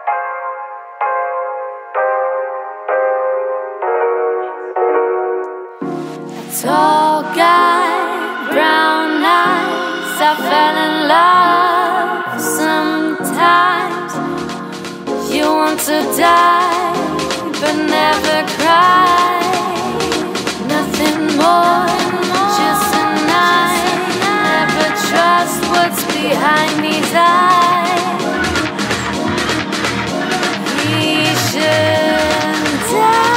Tall guy, brown eyes, I fell in love sometimes. You want to die, but never cry. Nothing more, just a night. Never trust what's behind these eyes. He should die.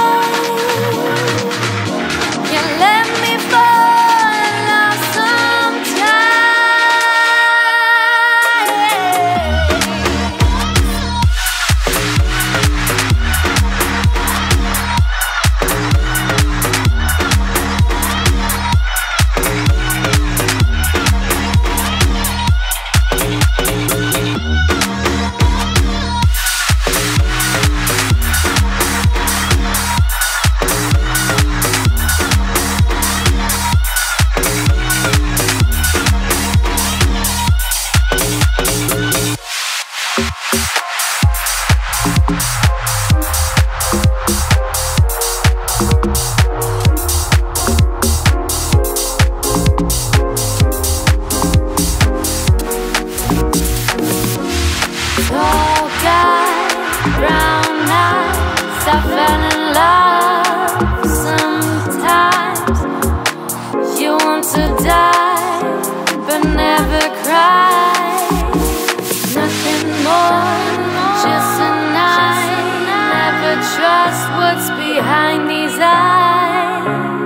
Tall guy, brown eyes, I fell in love sometimes. You want to die, but never cry. Nothing more, just a night. Never trust what's behind these eyes.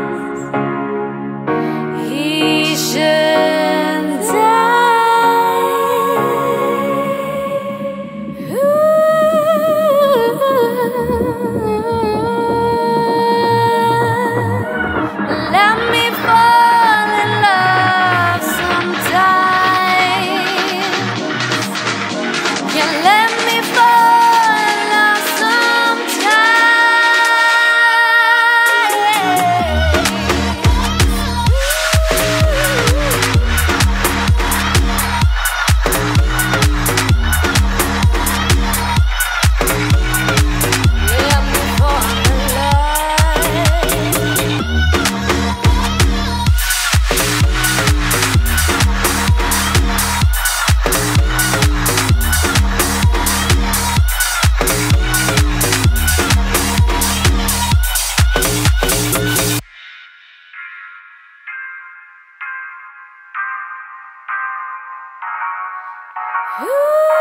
He should die. Let me fall in love sometime. Yeah, let me fall in love Ooh.